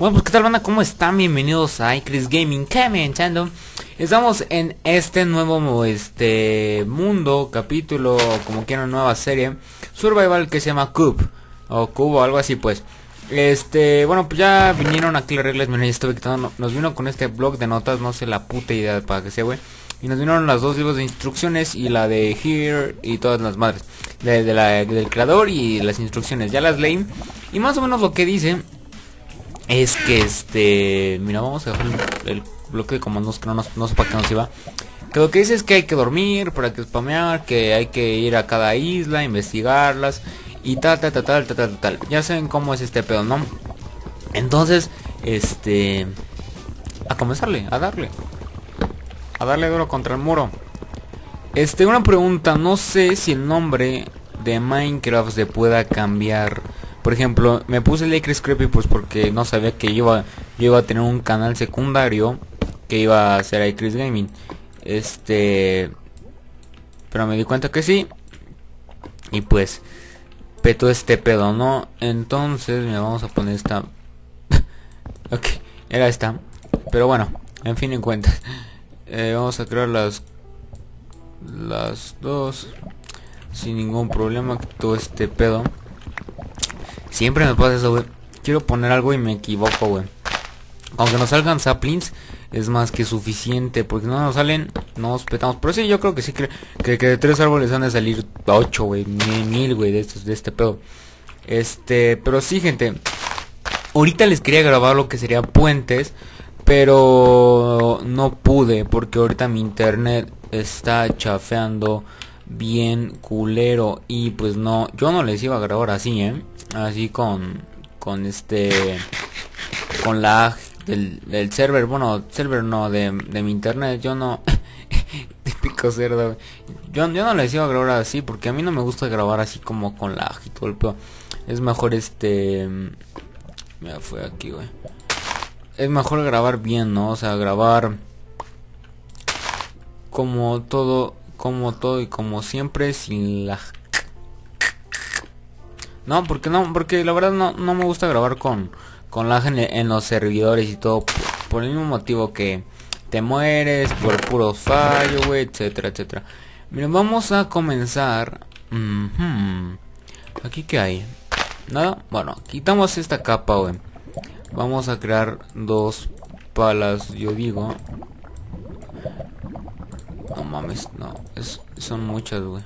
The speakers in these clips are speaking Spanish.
Bueno, pues qué tal, banda, ¿cómo están? Bienvenidos a iCris Gaming. Comentando. Estamos en este nuevo mundo, capítulo, como quieran, nueva serie Survival que se llama Cube o Cubo, algo así, pues. Bueno, pues ya vinieron aquí las reglas. Miren, ya estuve quitando, nos vino con este blog de notas, no sé la puta idea para que sea, güey. Y nos vinieron las dos libros de instrucciones y la de Here y todas las madres del creador y las instrucciones. Ya las leí y más o menos lo que dice es que mira, vamos a dejar el bloque de comandos que no sé para qué nos iba. Que lo que dice es que hay que dormir, para que spamear, que hay que ir a cada isla, investigarlas y tal. Ya saben cómo es este pedo, ¿no? Entonces, a comenzarle, a darle duro contra el muro. Una pregunta, no sé si el nombre de Minecraft se pueda cambiar. Por ejemplo, me puse el iCris Creepy pues porque no sabía que yo iba a tener un canal secundario que iba a ser iCris Gaming. Pero me di cuenta que sí. Y pues petó este pedo, ¿no? Entonces, mira, vamos a poner esta. Ok, era esta. Pero bueno, en fin en cuentas. Vamos a crear las dos sin ningún problema. Todo este pedo. Siempre me pasa eso, güey. Quiero poner algo y me equivoco, güey. Aunque nos salgan saplings, es más que suficiente. Porque no nos salen, nos petamos. Pero sí, yo creo que sí, que de 3 árboles han de salir 8, güey. 1000, güey, de este pedo. Pero sí, gente. Ahorita les quería grabar lo que sería puentes. Pero no pude. Porque ahorita mi internet está chafeando bien culero. Y pues no, yo no les iba a grabar así, así con lag del server. Bueno, server no, de mi internet. Yo no típico cerdo. Yo no les iba a grabar así porque a mí no me gusta grabar así como con lag y todo el pedo. Es mejor mira, fue aquí, güey. Es mejor grabar bien, ¿no? O sea, grabar como todo y como siempre sin lag. No, porque la verdad no me gusta grabar con lag en los servidores y todo por el mismo motivo que te mueres por puro fallo, güey, etcétera. Miren, vamos a comenzar. Aquí qué hay, nada. Bueno, quitamos esta capa, güey. Vamos a crear 2 palas, yo digo. No mames, no, son muchas, güey.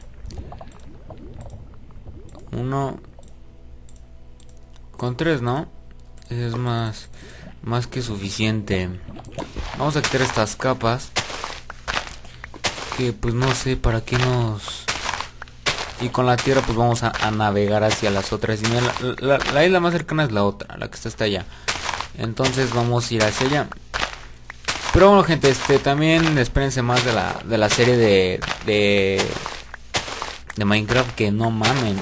Uno con 3, ¿no? Es más que suficiente. Vamos a quitar estas capas. Que pues no sé para qué nos. Y con la tierra pues vamos a navegar hacia las otras. Y mira, la isla más cercana es la otra, la que está hasta allá. Entonces vamos a ir hacia allá. Pero bueno, gente, también espérense más de la serie de Minecraft. Que no mamen.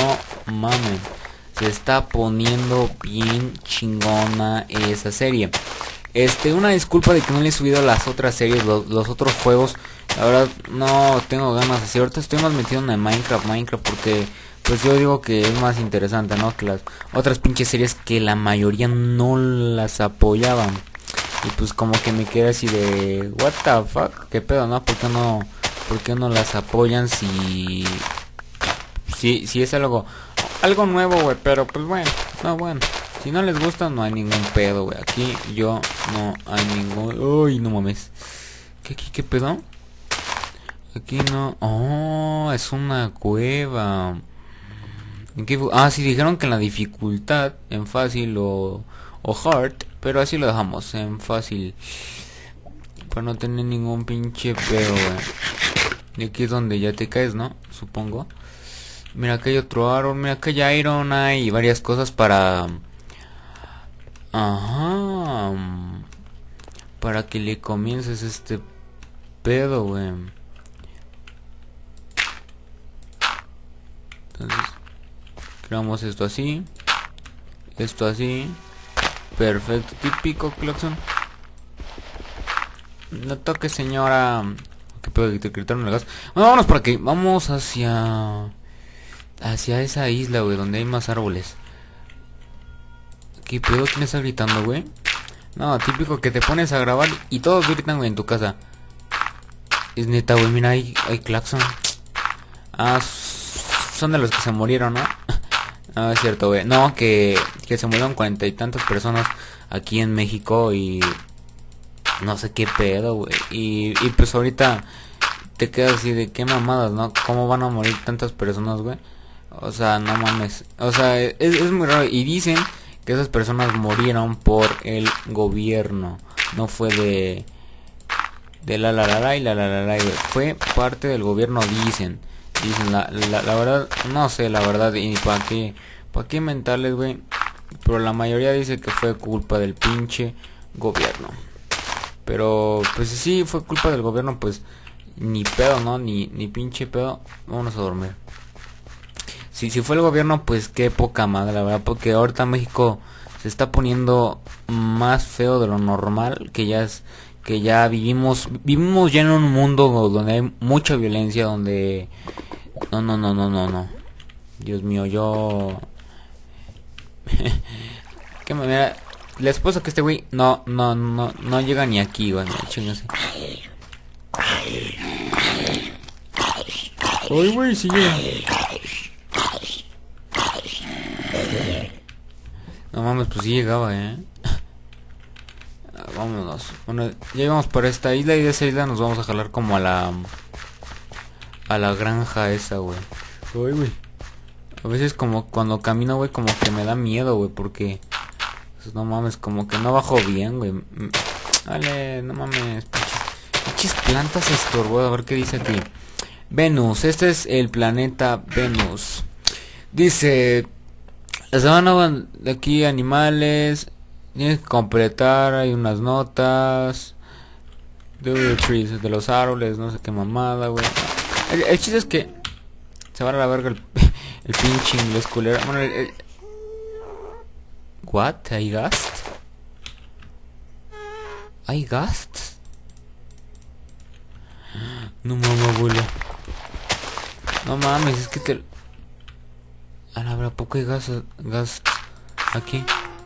Se está poniendo bien chingona esa serie. Una disculpa de que no le he subido las otras series, los otros juegos. La verdad no tengo ganas de hacer. Ahorita estoy más metido en Minecraft porque pues yo digo que es más interesante, ¿no? Que las otras pinches series que la mayoría no las apoyaban. Y pues como que me quedé así de what the fuck, qué pedo, ¿no? ¿Por qué no las apoyan si es algo nuevo, güey? Pero pues bueno, si no les gusta no hay ningún pedo, güey. Aquí yo no hay ningún. Uy, no mames. ¿Qué pedo? Aquí no. Oh, es una cueva. Sí, dijeron que en la dificultad, en fácil o hard, pero así lo dejamos, en fácil. Para no tener ningún pinche pedo, güey. Y aquí es donde ya te caes, ¿no? Supongo. Mira, acá hay otro árbol. Mira, acá hay iron. Hay varias cosas para. Ajá. Para que le comiences este pedo, güey. Entonces, creamos esto así. Esto así. Perfecto. Típico claxon. No toques, señora. ¿Qué pedo que te gritaron el gas? Bueno, vámonos por aquí. Vamos hacia esa isla, güey, donde hay más árboles. Ok, ¿Qué pedo? ¿Quién está gritando, güey? No, típico que te pones a grabar y todos gritan, güey, en tu casa. Es neta, güey, mira, hay claxon. Ah, son de los que se murieron, ¿no? Ah, es cierto, güey. No, que se murieron 40 y tantas personas aquí en México y... no sé qué pedo, güey. Y pues ahorita te quedas así de qué mamadas, ¿no? ¿Cómo van a morir tantas personas, güey? O sea, no mames. O sea, es muy raro. Y dicen que esas personas murieron por el gobierno. No fue de la y güey. Fue parte del gobierno, dicen. Dicen, la verdad, no sé, la verdad. Y para qué mentarles, güey. Pero la mayoría dice que fue culpa del pinche gobierno. Pero, pues sí, fue culpa del gobierno, pues ni pedo, ¿no? Ni pinche pedo. Vámonos a dormir. Si fue el gobierno, pues qué poca madre, la verdad. Porque ahorita México se está poniendo más feo de lo normal. Que ya vivimos ya en un mundo donde hay mucha violencia. Donde... No. Dios mío, yo... ¿Qué manera? Les puedo que este güey no llega ni aquí, güey. Chingas. Ay, güey, sí llega. No mames, pues sí llegaba, Vámonos. Bueno, ya llegamos por esta isla y de esa isla nos vamos a jalar como a la granja esa, güey. Ay, güey. A veces como cuando camino, güey, como que me da miedo, güey, porque... pues, no mames, como que no bajo bien, güey. Vale, no mames. Pinches plantas estorbó. A ver qué dice aquí. Venus, este es el planeta Venus. Dice... la semana de aquí animales. Tienes que completar, hay unas notas. De trees, de los árboles, no sé qué mamada, güey. El chiste es que se va a la verga el pinche inglés culero. Bueno, what? ¿Hay gast? ¿Hay gast? No mames, abuelo. No mames, es que te... a la verdad, poco hay gas aquí.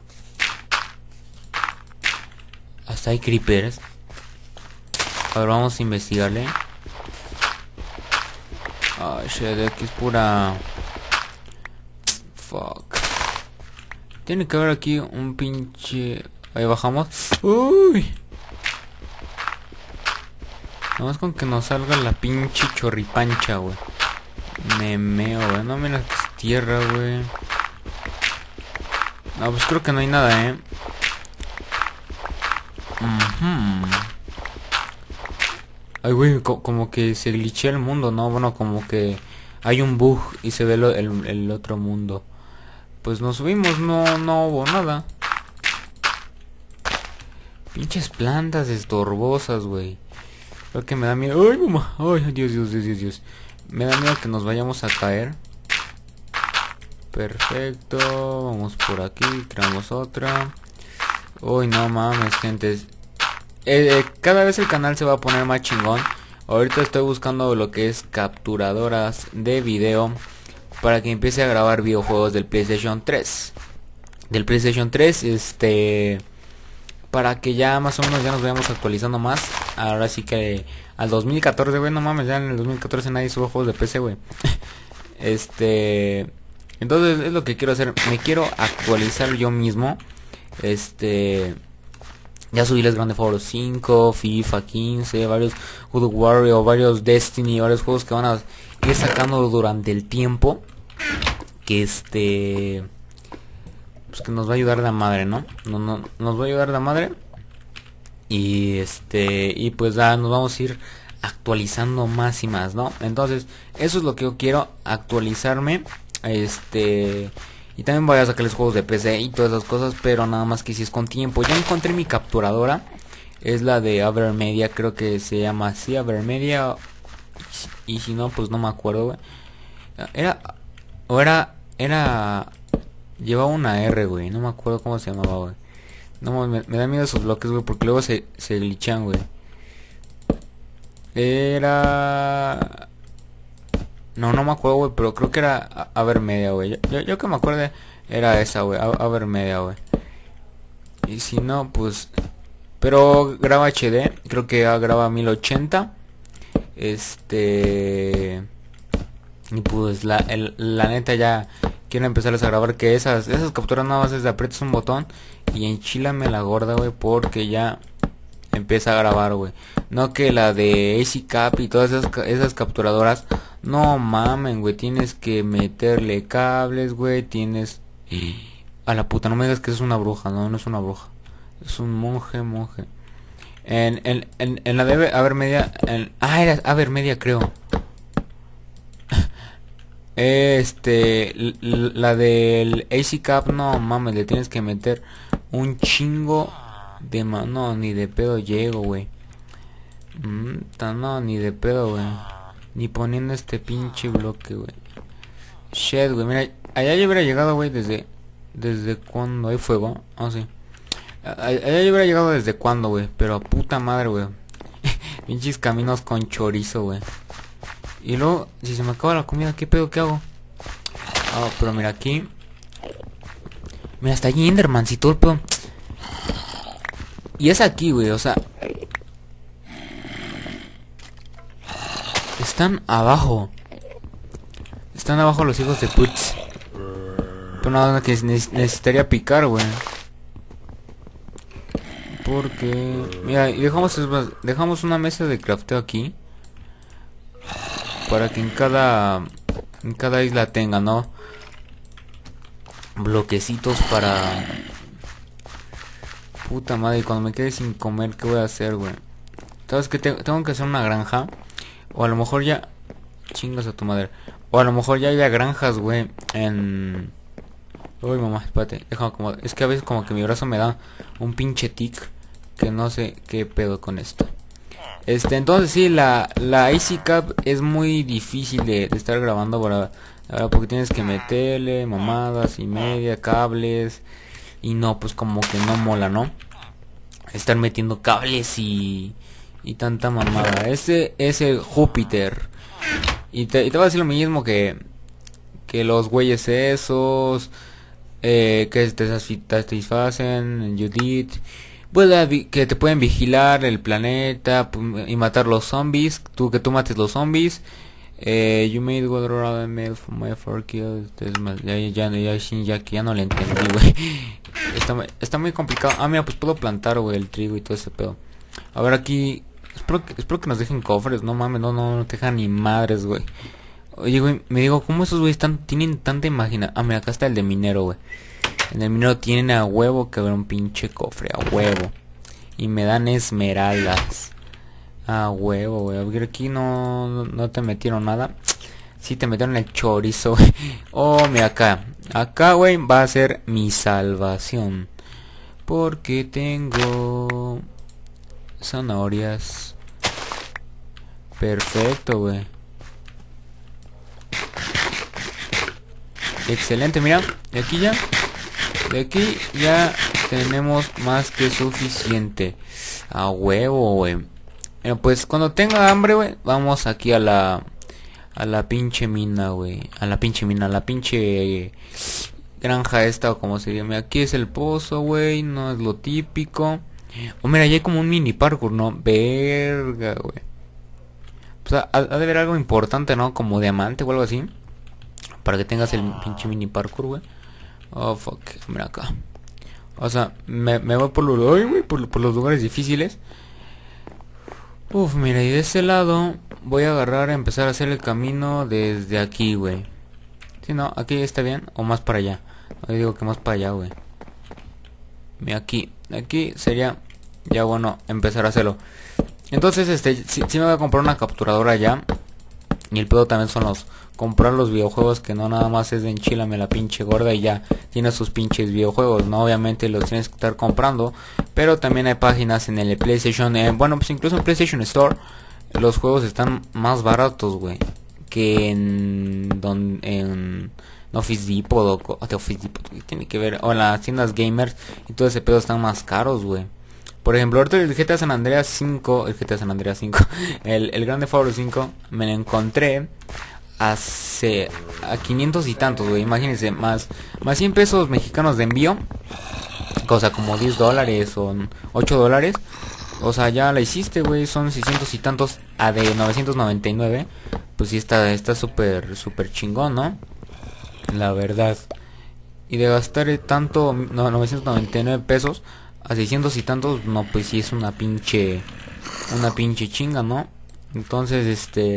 Hasta hay creepers. A ver, vamos a investigarle. Ay, shit, aquí es pura... fuck. Tiene que haber aquí un pinche... ahí bajamos. Uy. Nada más con que nos salga la pinche chorripancha, güey. Me meo, güey. No, mira que es tierra, güey. No, pues creo que no hay nada, Ay, güey, como que se glitchea el mundo, ¿no? Bueno, como que hay un bug y se ve el otro mundo. Pues nos subimos, no hubo nada. Pinches plantas estorbosas, güey. Creo que me da miedo. Ay, mamá. Ay, Dios. Me da miedo que nos vayamos a caer. Perfecto. Vamos por aquí, creamos otra. Uy, no mames, gente. Cada vez el canal se va a poner más chingón. Ahorita estoy buscando lo que es capturadoras de video para que empiece a grabar videojuegos del PlayStation 3. Del PlayStation 3, para que ya más o menos ya nos vayamos actualizando más. Ahora sí que al 2014, güey, no mames, ya en el 2014 nadie sube juegos de PC, güey. Entonces es lo que quiero hacer. Me quiero actualizar yo mismo. Ya subí las Grand Theft Auto 5, FIFA 15, varios Good Warrior, varios Destiny, varios juegos que van a ir sacando durante el tiempo. Que pues que nos va a ayudar la madre, ¿no? Nos va a ayudar la madre. Y pues ya nos vamos a ir actualizando más y más, ¿no? Entonces, eso es lo que yo quiero, actualizarme. Y también voy a sacarles juegos de PC y todas esas cosas, pero nada más que si es con tiempo. Ya encontré mi capturadora. Es la de Avermedia, creo que se llama así, Avermedia. Y si no, pues no me acuerdo, güey. Era... llevaba una R, güey. No me acuerdo cómo se llamaba, güey. No, me da miedo esos bloques, güey, porque luego se glitchan, güey. Era... no me acuerdo, güey, pero creo que era Avermedia, güey. Yo que me acuerde era esa, güey, Avermedia, güey. Y si no, pues... Pero graba HD, creo que graba 1080. Y pues la neta ya quiero empezarles a grabar que esas capturas nada más es de aprietas un botón y enchílame la gorda, güey, porque ya empieza a grabar, güey. No que la de AC Cap y todas esas capturadoras, no mamen, güey, tienes que meterle cables, güey, tienes... A la puta, no me digas que es una bruja, no, no es una bruja. Es un monje. En la debe haber media... era haber media, creo. La del AC Cap, no mames, le tienes que meter un chingo de no, ni de pedo llego, güey. No, ni de pedo, güey. Ni poniendo este pinche bloque, güey. Shit, güey, mira, allá yo hubiera llegado, güey, desde cuando hay fuego. Ah, sí. Allá yo hubiera llegado desde cuando, güey, pero a puta madre, güey. Pinches caminos con chorizo, güey. Y luego, si se me acaba la comida, ¿qué pedo? ¿Qué hago? Ah, pero mira aquí. Mira, está allí Enderman, si todo el pedo. Y es aquí, güey, o sea. Están abajo. Están abajo los hijos de putz. Pero nada que necesitaría picar, güey. Porque... Mira, y dejamos una mesa de crafteo aquí. Para que en cada isla tenga, ¿no? Bloquecitos para... Puta madre, y cuando me quede sin comer, ¿qué voy a hacer, güey? ¿Sabes qué? Tengo que hacer una granja. O a lo mejor ya... Chingas a tu madre. O a lo mejor ya haya granjas, güey. Uy, mamá, espérate. Déjame acomodar. Es que a veces como que mi brazo me da un pinche tic. Que no sé qué pedo con esto. Entonces sí, la AC Cap es muy difícil de estar grabando ahora, porque tienes que meterle mamadas y media, cables. Y no, pues como que no mola, ¿no? Estar metiendo cables y tanta mamada. Ese es el Júpiter. Y te voy a decir lo mismo que los güeyes esos. Que te satisfacen, Judith. Que te pueden vigilar el planeta y matar los zombies. Que tú mates los zombies. You made what around made for my 4 kills. Ya no le entendí, güey. Está muy complicado. Ah, mira, pues puedo plantar, güey, el trigo y todo ese pedo. A ver aquí. Espero que nos dejen cofres. No mames, no te dejan ni madres, güey. Oye, güey, me digo, ¿cómo esos güeyes tienen tanta imaginación? Ah, mira, acá está el de minero, güey. En el minero tienen a huevo que haber un pinche cofre, a huevo. Y me dan esmeraldas. A huevo, güey. A ver, aquí no te metieron nada. Sí, te metieron el chorizo, güey. Oh, mira acá. Acá, güey, va a ser mi salvación. Porque tengo zanahorias. Perfecto, güey. Excelente, mira. De aquí ya tenemos más que suficiente. A huevo, güey. Pues cuando tenga hambre, güey, vamos aquí a la pinche mina, güey. A la pinche granja esta, o como se llama. Aquí es el pozo, güey. No es lo típico. Oh, mira, ya hay como un mini parkour, ¿no? Verga, güey. Pues ha de haber algo importante, ¿no? Como diamante o algo así. Para que tengas el pinche mini parkour, güey. Oh, fuck. Mira acá. O sea, me voy por los lugares difíciles. Uf, mira, y de ese lado voy a empezar a hacer el camino desde aquí, güey. Si no, aquí está bien. O más para allá. No digo que más para allá, güey. Mira, aquí sería ya bueno empezar a hacerlo. Entonces, sí me voy a comprar una capturadora ya. Y el pedo también son comprar los videojuegos, que no nada más es de enchilame la pinche gorda y ya tienes sus pinches videojuegos, no, obviamente los tienes que estar comprando, pero también hay páginas en el PlayStation, bueno, pues incluso en PlayStation Store los juegos están más baratos, güey, que en Office Depot o Office Depot, tiene que ver, o en las tiendas gamers y todo ese pedo están más caros, güey. Por ejemplo, ahorita el GTA San Andreas 5, el Grand Theft Auto 5, me lo encontré a 500 y tantos, güey, imagínense, más 100 pesos mexicanos de envío. O sea, como $10 o $8. O sea, ya la hiciste, güey. Son 600 y tantos a de 999. Pues sí está súper, súper chingón, ¿no? La verdad. Y de gastar tanto, no, 999 pesos a 600 y tantos, no, pues sí es una pinche chinga, ¿no? Entonces,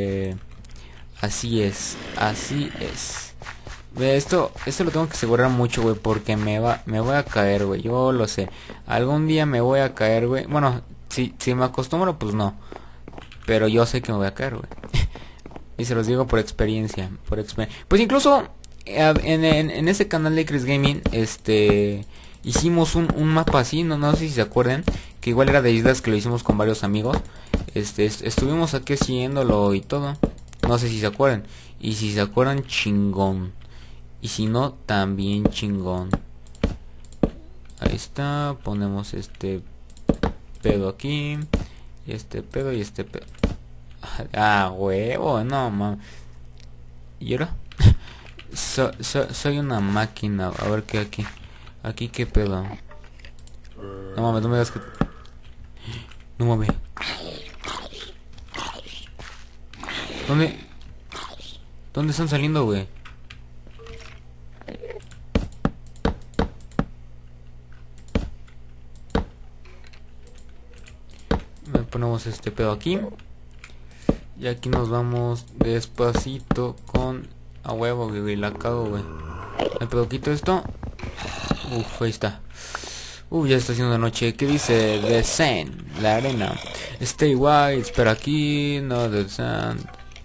así es, así es. Ve, esto lo tengo que asegurar mucho, güey, porque me voy a caer, güey. Yo lo sé. Algún día me voy a caer, güey. Bueno, si me acostumbro, pues no. Pero yo sé que me voy a caer, güey. Y se los digo por experiencia, Pues incluso en ese canal de Chris Gaming, hicimos un mapa así, no sé si se acuerdan, que igual era de islas, que lo hicimos con varios amigos. Estuvimos aquí haciéndolo y todo. No sé si se acuerdan. Y si se acuerdan, chingón. Y si no, también chingón. Ahí está. Ponemos este pedo aquí. Y este pedo y este pedo. Ah, huevo, no, mames. ¿Y ahora? Soy una máquina. A ver qué aquí. Aquí qué pedo. No mames, no me das que... No mames. ¿Dónde están saliendo, güey? Ponemos este pedo aquí. Y aquí nos vamos despacito con... A huevo, güey, la cago, güey. El pedo, quito esto. Uf, ahí está. Ya está haciendo de noche. ¿Qué dice? The Sand, la arena. Stay white, espera aquí. No, the sand.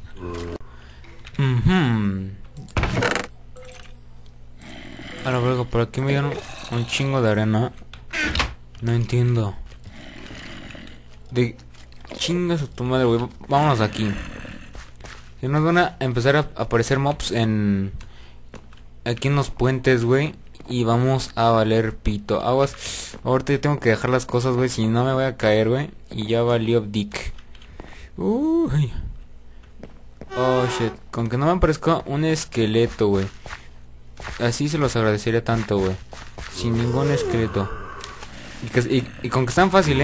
Ahora, verga, por aquí me dieron un chingo de arena. No entiendo. De chingas a tu madre, güey. Vámonos aquí. Si nos van a empezar a aparecer mobs aquí en los puentes, güey. Y vamos a valer pito. Aguas. Ahorita yo tengo que dejar las cosas, güey. Si no me voy a caer, güey. Y ya valió dick. Uy. Oh, shit. Con que no me aparezca un esqueleto, güey. Así se los agradecería tanto, güey. Sin ningún esqueleto. Y con que es tan fácil,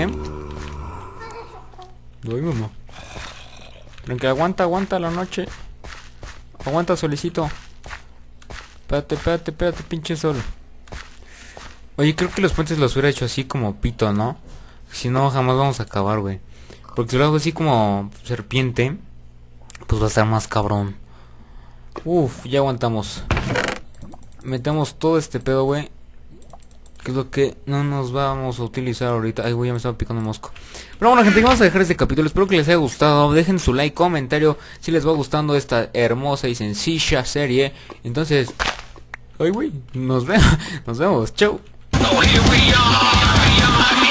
Uy, mamá. Tranquila, aguanta la noche. Aguanta, solecito. Espérate, pinche sol. Oye, creo que los puentes los hubiera hecho así como pito, ¿no? Si no, jamás vamos a acabar, güey. Porque si lo hago así como serpiente, pues va a estar más cabrón. Uf, ya aguantamos. Metemos todo este pedo, güey. Que es lo que no nos vamos a utilizar ahorita. Ay, güey, ya me estaba picando un mosco. Pero bueno, gente, vamos a dejar este capítulo. Espero que les haya gustado. Dejen su like, comentario si les va gustando esta hermosa y sencilla serie. Entonces, ay, güey, nos vemos. Chau.